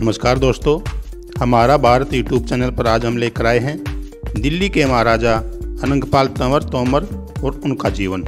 नमस्कार दोस्तों, हमारा भारत यूट्यूब चैनल पर आज हम लेकर आए हैं दिल्ली के महाराजा अनंगपाल तोमर और उनका जीवन।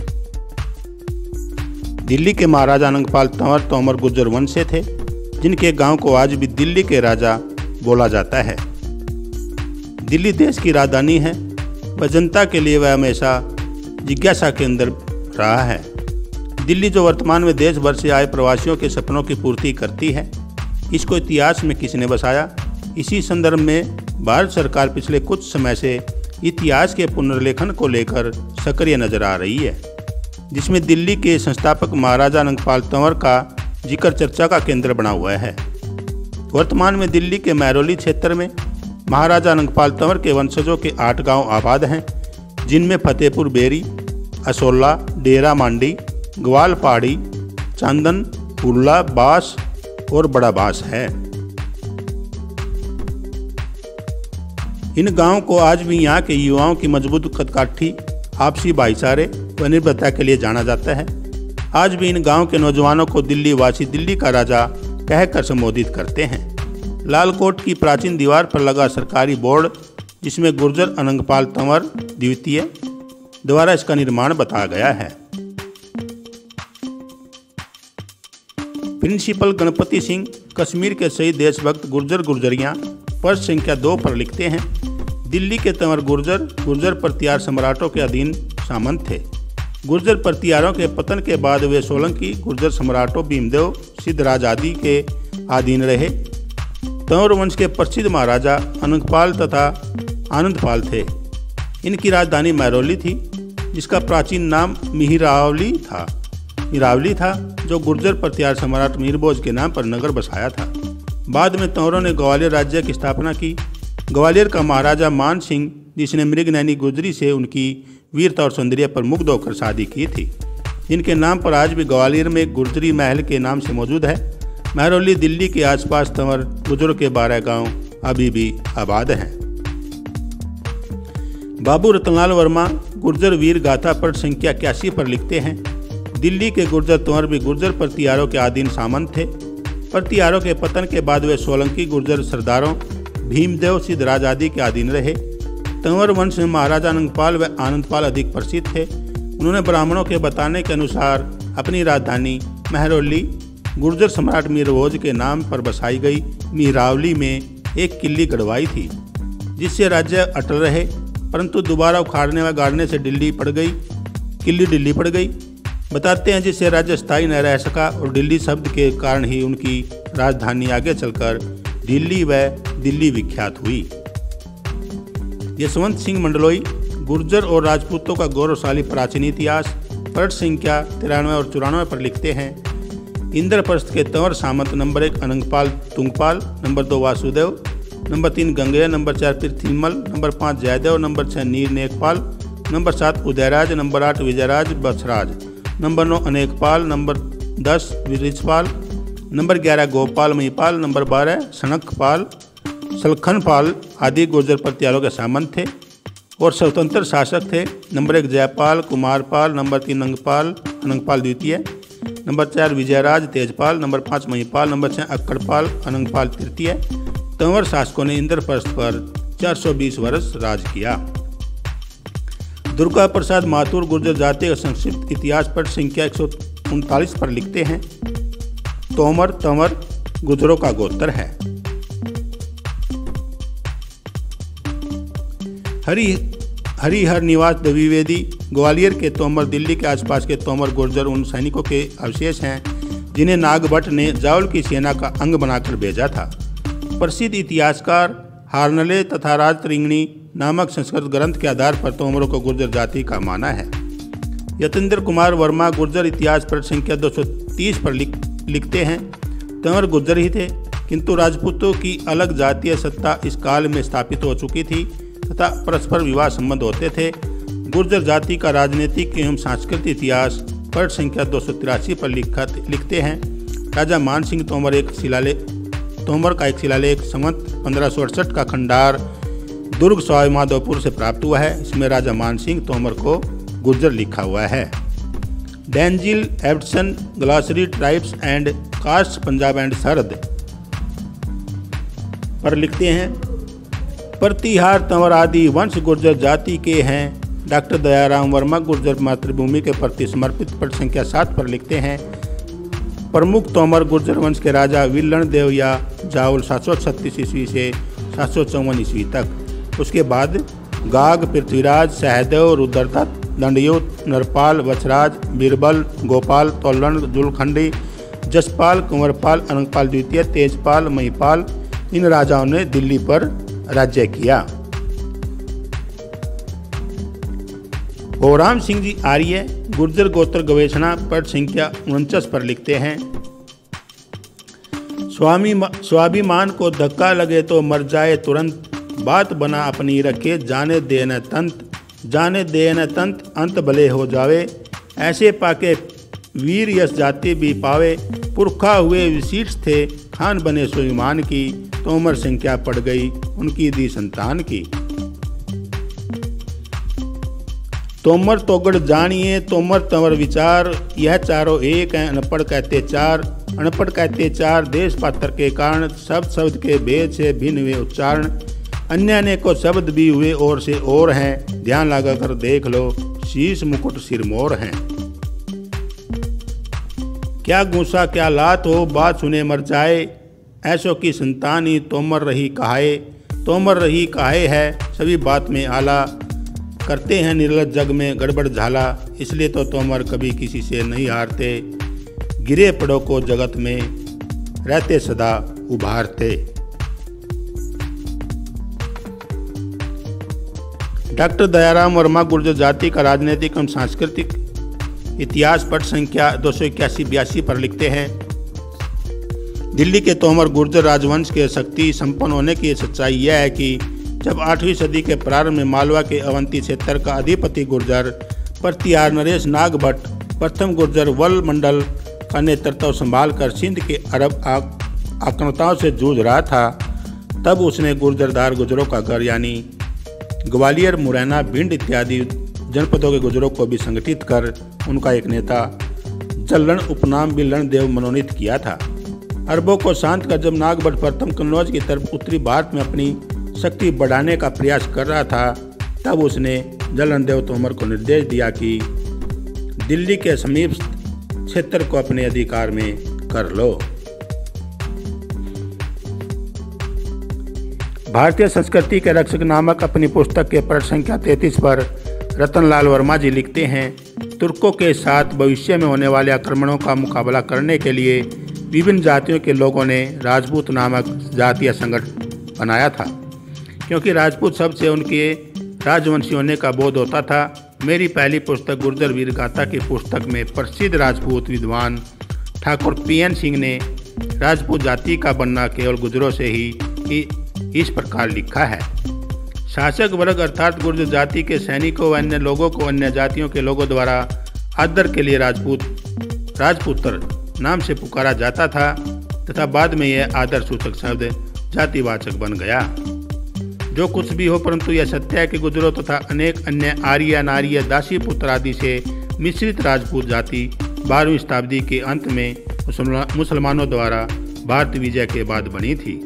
दिल्ली के महाराजा अनंगपाल तोमर गुर्जर वंश से थे, जिनके गांव को आज भी दिल्ली के राजा बोला जाता है। दिल्ली देश की राजधानी है व जनता के लिए वह हमेशा जिज्ञासा के अंदर रहा है। दिल्ली जो वर्तमान में देश भर से आए प्रवासियों के सपनों की पूर्ति करती है, इसको इतिहास में किसने बसाया? इसी संदर्भ में भारत सरकार पिछले कुछ समय से इतिहास के पुनर्लेखन को लेकर सक्रिय नजर आ रही है, जिसमें दिल्ली के संस्थापक महाराजा अनंगपाल तोमर का जिक्र चर्चा का केंद्र बना हुआ है। वर्तमान में दिल्ली के महरौली क्षेत्र में महाराजा अनंगपाल तोमर के वंशजों के 8 गांव आबाद हैं, जिनमें फतेहपुर बेरी, असोला, डेरा मांडी, ग्वाल पहाड़ी, चांदन, पुल्ला, बास और बड़ा बास है। इन गांवों को आज भी यहाँ के युवाओं की मजबूत कदकाठी, आपसी भाईचारे व निर्भरता के लिए जाना जाता है। आज भी इन गांवों के नौजवानों को दिल्ली वासी, दिल्ली का राजा कहकर संबोधित करते हैं। लालकोट की प्राचीन दीवार पर लगा सरकारी बोर्ड, जिसमें गुर्जर अनंगपाल तोमर द्वितीय द्वारा इसका निर्माण बताया गया है। प्रिंसिपल गणपति सिंह कश्मीर के शहीद देशभक्त गुर्जरियां पर्च संख्या 2 पर लिखते हैं, दिल्ली के तंवर गुर्जर प्रतिहार सम्राटों के अधीन सामंत थे। गुर्जर प्रतिहारों के पतन के बाद वे सोलंकी गुर्जर सम्राटों भीमदेव, सिद्धराज आदि के अधीन रहे। तंवर वंश के प्रसिद्ध महाराजा अनंगपाल तथा आनंदपाल थे। इनकी राजधानी महरौली थी, जिसका प्राचीन नाम मिहिरावली था, जो गुर्जर प्रतिहार सम्राट मीरभोज के नाम पर नगर बसाया था। बाद में तंवरों ने ग्वालियर राज्य की स्थापना की। ग्वालियर का महाराजा मान सिंह, जिसने मृगनैनी गुजरी से उनकी वीरता और सौंदर्य पर मुग्ध होकर शादी की थी, जिनके नाम पर आज भी ग्वालियर में गुर्जरी महल के नाम से मौजूद है। महरौली दिल्ली के आसपास तंवर गुर्जरों के 12 गांव अभी भी आबाद हैं। बाबू रतनलाल वर्मा गुर्जर वीर गाथा पर संख्या 81 पर लिखते हैं, दिल्ली के गुर्जर तंवर भी गुर्जर प्रतिहारों के अधीन सामंत थे। प्रतिहारों के पतन के बाद वे सोलंकी गुर्जर सरदारों भीमदेव, सिद्धराज आदि के अधीन रहे। तंवर वंश में महाराजा अनंगपाल व आनंदपाल अधिक प्रसिद्ध थे। उन्होंने ब्राह्मणों के बताने के अनुसार अपनी राजधानी महरौली गुर्जर सम्राट मीरभोज के नाम पर बसाई गई मिहिरावली में एक किले गढ़वाई थी, जिससे राज्य अटल रहे, परंतु दोबारा उखाड़ने व गाड़ने से किले दिल्ली पड़ गई। बताते हैं जिससे राज्य स्थायी न रह सका और दिल्ली शब्द के कारण ही उनकी राजधानी आगे चलकर दिल्ली विख्यात हुई। यशवंत सिंह मंडलोई गुर्जर और राजपूतों का गौरवशाली प्राचीन इतिहास पर्च संख्या 93 और 94 पर लिखते हैं, इंद्रप्रस्थ के तंवर सामंत number 1 Anangpal Tungpal, number 2 Vasudev, number 3 Gangey, number 4 Prithvimal, number 5 Jaidev, number 6 Neer Nekpal, number 7 Udayraj, number 8 Vijayraj Bachhraj, number 9 Anekpal, number 10 Virijpal, number 11 Gopal Mahipal, number 12 Salakhanpal आदि गुर्जर प्रतिहारों के सामंत थे और स्वतंत्र शासक थे। नंबर 1 जयपाल कुमारपाल, नंबर 3 अनंगपाल द्वितीय, number 4 Vijayraj Tejpal, number 5 Mahipal, number 6 Akkadpal Anangpal तृतीय। तंवर शासकों ने इंद्रप्रस्थ पर 420 वर्ष राज किया। दुर्गा प्रसाद माथुर गुर्जर जाति का संक्षिप्त इतिहास पर संख्या 139 पर लिखते हैं, तंवर गुर्जरों का गोत्र है। हरिहर निवास द्विवेदी ग्वालियर के तोमर, दिल्ली के आसपास के तोमर गुर्जर उन सैनिकों के अवशेष हैं जिन्हें नागभट्ट ने जावल की सेना का अंग बनाकर भेजा था। प्रसिद्ध इतिहासकार हारनले तथा राजतरिंगणी नामक संस्कृत ग्रंथ के आधार पर तोमरों को गुर्जर जाति का माना है। यतेंद्र कुमार वर्मा गुर्जर इतिहास पर संख्या 230 पर लिखते हैं, तंवर गुर्जर ही थे, किंतु राजपूतों की अलग जातीय सत्ता इस काल में स्थापित हो चुकी थी तथा परस्पर विवाह संबंध होते थे। गुर्जर जाति का राजनीतिक एवं सांस्कृतिक इतिहास पर संख्या 283 पर लिखते हैं, राजा मान सिंह तोमर का एक शिलालेख संवत 1568 का खंडार दुर्ग सवाई माधोपुर से प्राप्त हुआ है। इसमें राजा मान सिंह तोमर को गुर्जर लिखा हुआ है। Denzil Ibbetson glossary tribes and caste Punjab and Sarhad पर लिखते हैं, प्रतिहार तंवर आदि वंश गुर्जर जाति के हैं। डॉक्टर दयाराम वर्मा गुर्जर मातृभूमि के प्रति समर्पित पट संख्या 7 पर लिखते हैं, प्रमुख तोमर गुर्जर वंश के राजा विल्लन देव या जावल 736 ईस्वी से 754 ईस्वी तक। उसके बाद गाग, पृथ्वीराज, सहदेव, रुद्रदत्त, दंडयुत, नरपाल, वछराज, बीरबल, गोपाल, तोलन, जुलखंडी, जसपाल, कुंवरपाल, अनंगपाल द्वितीय, तेजपाल, महिपाल, इन राजाओं ने दिल्ली पर राज्य किया। भोराम सिंह जी आर्य गुर्जर गोत्र गवेषणा पट संख्या 49 पर लिखते हैं, स्वाभिमान को धक्का लगे तो मर जाए तुरंत, बात बना अपनी रखे जाने दे न तंत, अंत भले हो जावे। ऐसे पाके वीर यश जाति भी पावे, पुरखा हुए विशीर्ष थे खान बने स्वाभिमान की, तोमर संख्या पड़ गई उनकी दी संतान की। तोमर तोगड़ जानिए तोमर तंवर विचार, यह चारों एक हैं अनपढ़ कहते चार, अनपढ़ कहते चार, देश पात्र के कारण शब्द शब्द के भेद से भिन्न हुए उच्चारण, अन्य अनेकों शब्द भी हुए और से और हैं, ध्यान लगा कर देख लो शीश मुकुट सिरमौर हैं। क्या गुस्सा क्या लात हो बात सुने मर जाए, ऐसों की संतानी तोमर रही कहाए, तोमर रही कहाए है सभी बात में आला, करते हैं निर्लज जग में गड़बड़ झाला, इसलिए तो तोमर कभी किसी से नहीं हारते, गिरे पड़ो को जगत में रहते सदा उभारते। डॉक्टर दयाराम वर्मा गुर्जर जाति का राजनीतिक एवं सांस्कृतिक इतिहास पट संख्या 281-82 पर लिखते हैं, दिल्ली के तोमर गुर्जर राजवंश के शक्ति संपन्न होने की सच्चाई यह है कि जब 8वीं सदी के प्रारंभ में मालवा के अवंती क्षेत्र का अधिपति गुर्जर प्रतिहार नरेश नाग भट्ट प्रथम गुर्जर वल मंडल का नेतृत्व संभालकर सिंध के अरब आक्रामकताओं से जूझ रहा था, तब उसने गुर्जरदार गुजरों का घर यानी ग्वालियर, मुरैना, भिंड इत्यादि जनपदों के गुजरों को भी संगठित कर उनका एक नेता जल्लन उपनाम बिल्लन देव मनोनीत किया था। अरबों को शांत कर जब नागभट्ट प्रथम कन्नौज की तरफ उत्तरी भारत में अपनी शक्ति बढ़ाने का प्रयास कर रहा था, तब उसने जल्लन देव तोमर को निर्देश दिया कि दिल्ली के समीप क्षेत्र को अपने अधिकार में कर लो। भारतीय संस्कृति के रक्षक नामक अपनी पुस्तक के पृष्ठ संख्या 33 पर रतनलाल वर्मा जी लिखते हैं, तुर्कों के साथ भविष्य में होने वाले आक्रमणों का मुकाबला करने के लिए विभिन्न जातियों के लोगों ने राजपूत नामक जातीय संगठन बनाया था, क्योंकि राजपूत शब्द से उनके राजवंशी होने का बोध होता था। मेरी पहली पुस्तक गुर्जर वीर गाथा की पुस्तक में प्रसिद्ध राजपूत विद्वान ठाकुर पीएन सिंह ने राजपूत जाति का बनना केवल गुर्जरों से ही इस प्रकार लिखा है, शासक वर्ग अर्थात गुर्जर जाति के सैनिकों व अन्य लोगों को अन्य जातियों के लोगों द्वारा आदर के लिए राजपुत्र नाम से पुकारा जाता था तथा बाद में यह आदर सूचक शब्द जातिवाचक बन गया। जो कुछ भी हो, परंतु यह सत्य है कि गुर्जरों तथा अनेक अन्य आर्य नार्य दासी पुत्र आदि से मिश्रित राजपूत जाति 12वीं शताब्दी के अंत में मुसलमानों द्वारा भारत विजय के बाद बनी थी,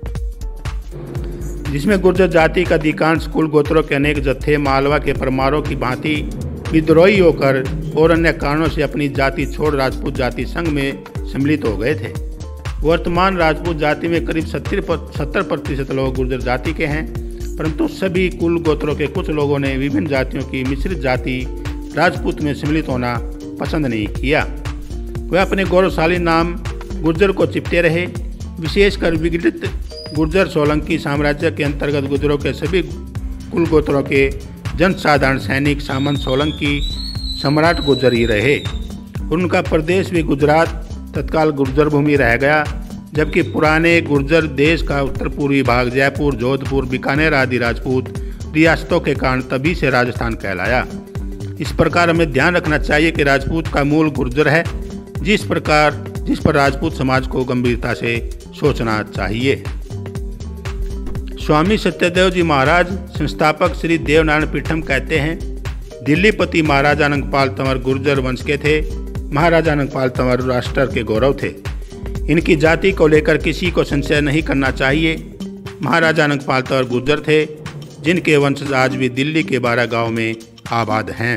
जिसमें गुर्जर जाति का अधिकांश कुल गोत्रों के अनेक जत्थे मालवा के परमारों की भांति विद्रोही होकर और अन्य कारणों से अपनी जाति छोड़ राजपूत जाति संघ में सम्मिलित हो गए थे। वर्तमान राजपूत जाति में करीब 70% लोग गुर्जर जाति के हैं, परंतु सभी कुल गोत्रों के कुछ लोगों ने विभिन्न जातियों की मिश्रित जाति राजपूत में सम्मिलित होना पसंद नहीं किया। वे अपने गौरवशाली नाम गुर्जर को चिपटे रहे। विशेषकर विघटित गुर्जर सोलंकी साम्राज्य के अंतर्गत गुर्जरों के सभी कुल गोत्रों के जनसाधारण सैनिक सामंत सोलंकी सम्राट गुर्जर ही रहे। उनका प्रदेश भी गुजरात तत्काल गुर्जर भूमि रह गया, जबकि पुराने गुर्जर देश का उत्तर पूर्वी भाग जयपुर, जोधपुर, बीकानेर आदि राजपूत रियासतों के कारण तभी से राजस्थान कहलाया। इस प्रकार हमें ध्यान रखना चाहिए कि राजपूत का मूल गुर्जर है, जिस पर राजपूत समाज को गंभीरता से सोचना चाहिए। स्वामी सत्यदेव जी महाराज संस्थापक श्री देवनारायण पीठम कहते हैं, दिल्लीपति महाराजा अनंगपाल तंवर गुर्जर वंश के थे। महाराजा अनंगपाल तंवर राष्ट्र के गौरव थे। इनकी जाति को लेकर किसी को संशय नहीं करना चाहिए। महाराजा अनंगपाल तंवर गुर्जर थे, जिनके वंशज आज भी दिल्ली के 12 गांव में आबाद हैं।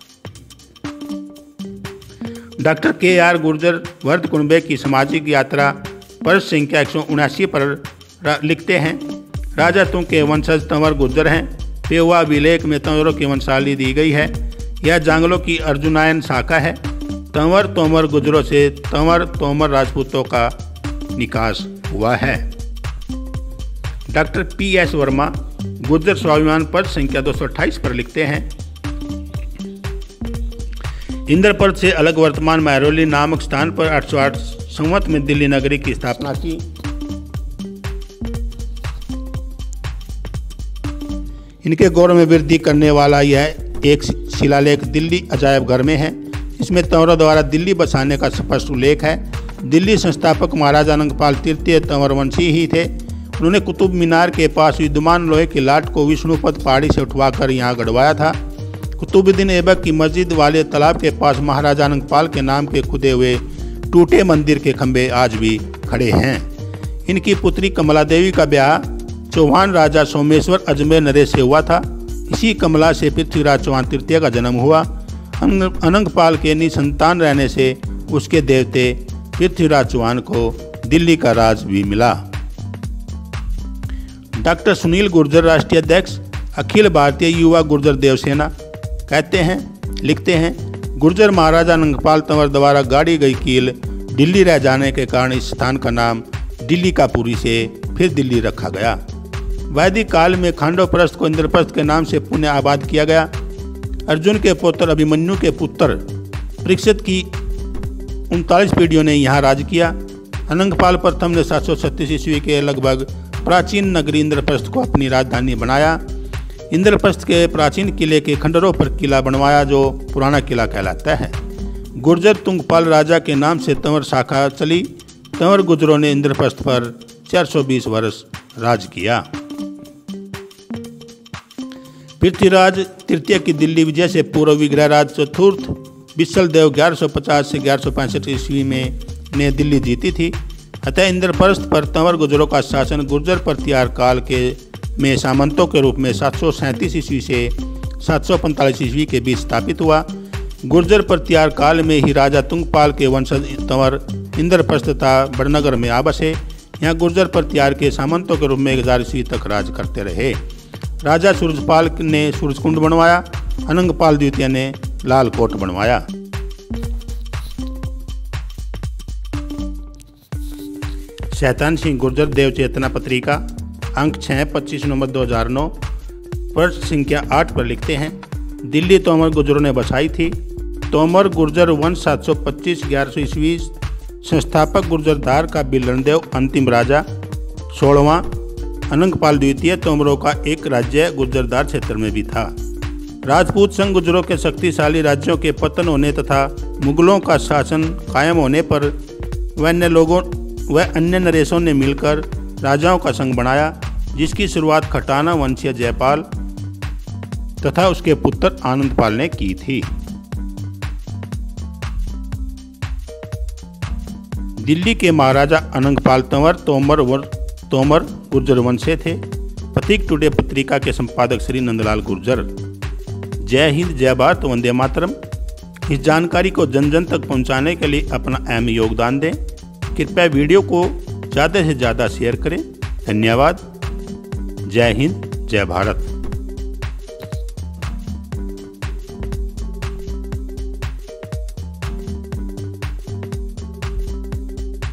डॉक्टर के.आर. गुर्जर वर्ध कुनबे की सामाजिक यात्रा पृष्ठ संख्या 179 पर लिखते हैं, राजा तुंग के वंशज तंवर गुर्जर हैं। पेवा अभिलेख में तंवरों की वंशावली दी गई है। यह जांगलों की अर्जुनायन शाखा है। तंवर तोमर गुर्जरों से तंवर तोमर राजपूतों का निकास हुआ है। Doctor P.S. वर्मा गुर्जर स्वाभिमान पद संख्या 228 पर लिखते हैं, इंद्रप्रस्थ से अलग वर्तमान महरौली नामक स्थान पर 808 संवत में दिल्ली नगरी की स्थापना की। इनके गौरव में वृद्धि करने वाला यह एक शिलालेख दिल्ली अजायब घर में है। इसमें तंवरों द्वारा दिल्ली बसाने का स्पष्ट उल्लेख है। दिल्ली संस्थापक महाराजा अनंगपाल तृतीय तंवर वंशी ही थे। उन्होंने कुतुब मीनार के पास विद्यमान लोहे की लाट को विष्णुपद पहाड़ी से उठवाकर यहाँ गड़वाया था। कुतुबुद्दीन ऐबक की मस्जिद वाले तालाब के पास महाराजा अनंगपाल के नाम के खुदे हुए टूटे मंदिर के खंभे आज भी खड़े हैं। इनकी पुत्री कमला देवी का ब्याह चौहान राजा सोमेश्वर अजमेर नरेश से हुआ था। इसी कमला से पृथ्वीराज चौहान तृतीय का जन्म हुआ। अनंगपाल के निसंतान रहने से उसके देवते पृथ्वीराज चौहान को दिल्ली का राज भी मिला। डॉक्टर सुनील गुर्जर राष्ट्रीय अध्यक्ष अखिल भारतीय युवा गुर्जर देवसेना कहते हैं, लिखते हैं, गुर्जर महाराजा अनंगपाल तंवर द्वारा गाड़ी गई कील दिल्ली रह जाने के कारण इस स्थान का नाम दिल्ली का पुरी से फिर दिल्ली रखा गया। वैदिक काल में खांडवप्रस्थ को इंद्रप्रस्थ के नाम से पुनः आबाद किया गया। अर्जुन के पुत्र अभिमन्यु के पुत्र परीक्षित की 39 पीढ़ियों ने यहाँ राज किया। अनंगपाल प्रथम ने 736 ईस्वी के लगभग प्राचीन नगरी इंद्रप्रस्थ को अपनी राजधानी बनाया। इंद्रप्रस्थ के प्राचीन किले के खंडरों पर किला बनवाया, जो पुराना किला कहलाता है। गुर्जर तुंगपाल राजा के नाम से तंवर शाखा चली। तंवर गुर्जरों ने इंद्रप्रस्थ पर 420 वर्ष राज किया। पृथ्वीराज तृतीय की दिल्ली विजय से पूर्व विग्रहराज चतुर्थ विशलदेव 1150 से 1165 ईस्वी में ने दिल्ली जीती थी। अतः इंद्रप्रस्थ पर तंवर गुर्जरों का शासन गुर्जर प्रतिहार काल के में सामंतों के रूप में 737 ईस्वी से 745 ईस्वी के बीच स्थापित हुआ। गुर्जर प्रतिहार काल में ही राजा तुंगपाल के वंशज तंवर इंद्रप्रस्थ तथा बड़नगर में आ बसे। यहाँ गुर्जर प्रतिहार के सामंतों के रूप में 1000 ईस्वी तक राज करते रहे। राजा सूरजपाल ने सूरजकुंड बनवाया। अनंगपाल द्वितीय ने लाल कोट बनवाया। शैतान सिंह गुर्जर देव चेतना पत्रिका अंक 6 25 नवंबर 2009 पृष्ठ संख्या 8 पर लिखते हैं, दिल्ली तोमर गुर्जरों ने बसाई थी। तोमर गुर्जर वंश 725-1100 ईस्वी संस्थापक गुर्जरदार का बिलनदेव अंतिम राजा 16वां अनंगपाल द्वितीय तोमरों का एक राज्य गुर्जरदार क्षेत्र में भी था। राजपूत संघ गुर्जरों के शक्तिशाली राज्यों के पतन होने तथा मुगलों का शासन कायम होने पर अन्य नरेशों ने मिलकर राजाओं का संघ बनाया, जिसकी शुरुआत खटाना वंशीय जयपाल तथा उसके पुत्र आनंदपाल ने की थी। दिल्ली के महाराजा अनंगपाल तोमर गुर्जर वंश से थे। प्रतीक टुडे पत्रिका के संपादक श्री नंदलाल गुर्जर। जय हिंद, जय भारत, वंदे मातरम। इस जानकारी को जन जन तक पहुंचाने के लिए अपना अहम योगदान दें। कृपया वीडियो को ज़्यादा से ज़्यादा शेयर करें। धन्यवाद। जय हिंद, जय भारत।